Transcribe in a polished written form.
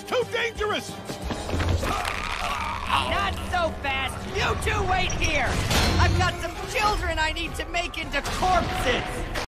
It's too dangerous! Not so fast! You two wait here! I've got some children I need to make into corpses!